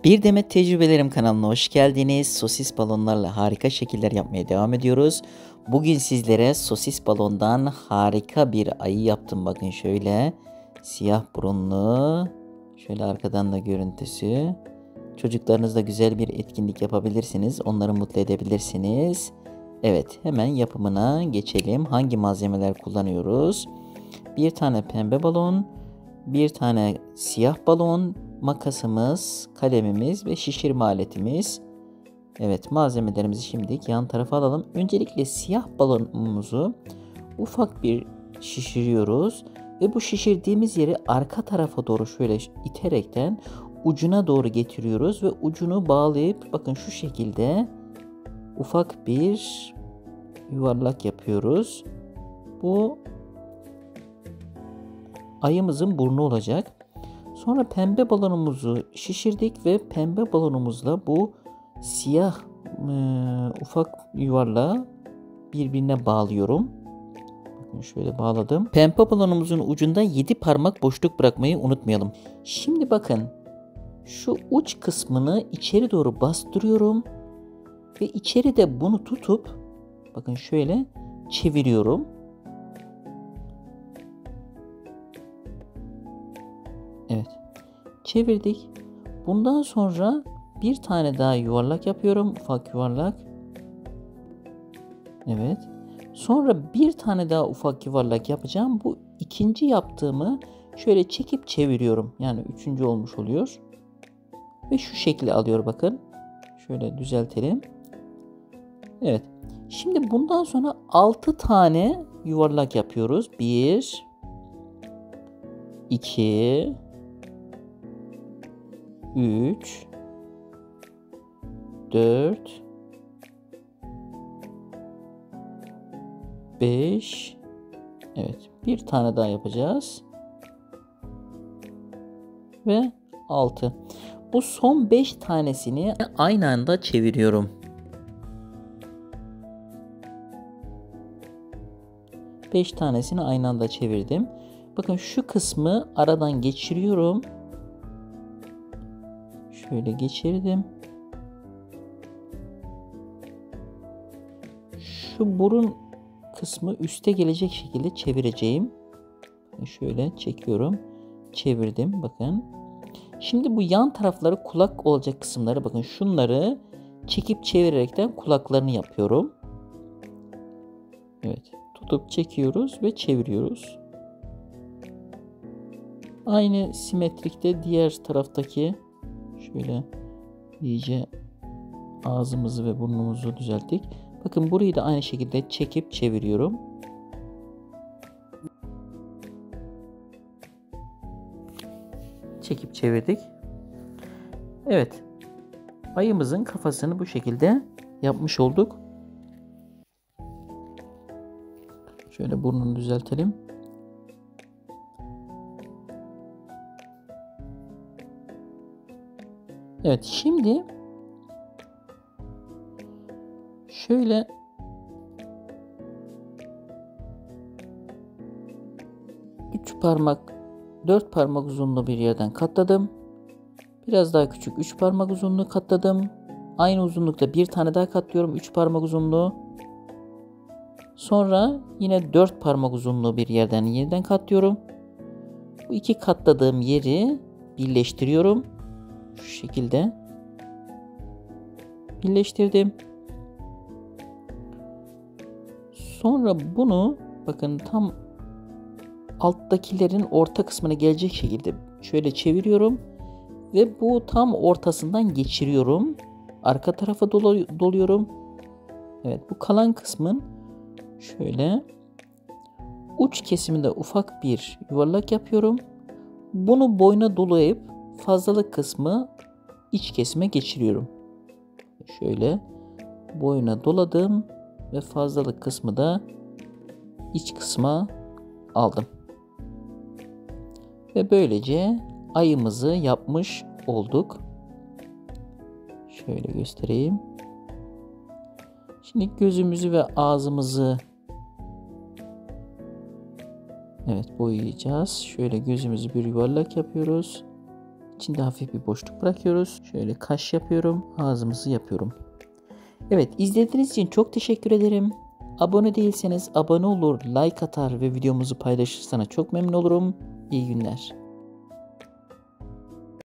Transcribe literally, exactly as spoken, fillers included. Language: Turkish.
Bir Demet Tecrübelerim kanalına hoş geldiniz. Sosis balonlarla harika şekiller yapmaya devam ediyoruz. Bugün sizlere sosis balondan harika bir ayı yaptım. Bakın şöyle siyah burunlu. Şöyle arkadan da görüntüsü. Çocuklarınızla güzel bir etkinlik yapabilirsiniz. Onları mutlu edebilirsiniz. Evet, hemen yapımına geçelim. Hangi malzemeler kullanıyoruz? Bir tane pembe balon, bir tane siyah balon, makasımız, kalemimiz ve şişirme aletimiz. Evet, malzemelerimizi şimdi yan tarafa alalım. Öncelikle siyah balonumuzu ufak bir şişiriyoruz ve bu şişirdiğimiz yeri arka tarafa doğru şöyle iterekten ucuna doğru getiriyoruz ve ucunu bağlayıp bakın şu şekilde ufak bir yuvarlak yapıyoruz. Bu ayımızın burnu olacak. Sonra pembe balonumuzu şişirdik ve pembe balonumuzla bu siyah e, ufak yuvarlağı birbirine bağlıyorum. Bakın şöyle bağladım. Pembe balonumuzun ucunda yedi parmak boşluk bırakmayı unutmayalım. Şimdi bakın şu uç kısmını içeri doğru bastırıyorum ve içeride bunu tutup bakın şöyle çeviriyorum. Evet. Çevirdik. Bundan sonra bir tane daha yuvarlak yapıyorum. Ufak yuvarlak. Evet. Sonra bir tane daha ufak yuvarlak yapacağım. Bu ikinci yaptığımı şöyle çekip çeviriyorum. Yani üçüncü olmuş oluyor. Ve şu şekli alıyor bakın. Şöyle düzeltelim. Evet. Şimdi bundan sonra altı tane yuvarlak yapıyoruz. bir iki üç dört beş Evet, bir tane daha yapacağız. Ve altı. Bu son beş tanesini aynı anda çeviriyorum. beş tanesini aynı anda çevirdim. Bakın şu kısmı aradan geçiriyorum. Şöyle geçirdim. Şu burun kısmı üste gelecek şekilde çevireceğim. Şöyle çekiyorum. Çevirdim. Bakın. Şimdi bu yan tarafları kulak olacak kısımları bakın şunları çekip çevirerekten kulaklarını yapıyorum. Evet. Tutup çekiyoruz ve çeviriyoruz. Aynı simetrikte diğer taraftaki şöyle iyice ağzımızı ve burnumuzu düzelttik. Bakın burayı da aynı şekilde çekip çeviriyorum. Çekip çevirdik. Evet. Ayımızın kafasını bu şekilde yapmış olduk. Şöyle burnunu düzeltelim. Evet, şimdi şöyle üç parmak dört parmak uzunluğu bir yerden katladım. Biraz daha küçük üç parmak uzunluğu katladım. Aynı uzunlukta bir tane daha katlıyorum üç parmak uzunluğu. Sonra yine dört parmak uzunluğu bir yerden yeniden katlıyorum. Bu iki katladığım yeri birleştiriyorum. Şu şekilde birleştirdim. Sonra bunu bakın tam alttakilerin orta kısmına gelecek şekilde şöyle çeviriyorum ve bu tam ortasından geçiriyorum. Arka tarafa dolu, doluyorum. Evet, bu kalan kısmın şöyle uç kesiminde ufak bir yuvarlak yapıyorum. Bunu boyuna dolayıp fazlalık kısmı iç kesime geçiriyorum. Şöyle boyuna doladım ve fazlalık kısmı da iç kısma aldım. Ve böylece ayımızı yapmış olduk. Şöyle göstereyim. Şimdi gözümüzü ve ağzımızı evet boyayacağız. Şöyle gözümüzü bir yuvarlak yapıyoruz. İçinde hafif bir boşluk bırakıyoruz. Şöyle kaş yapıyorum. Ağzımızı yapıyorum. Evet, izlediğiniz için çok teşekkür ederim. Abone değilseniz abone olur, like atar ve videomuzu paylaşırsanız çok memnun olurum. İyi günler.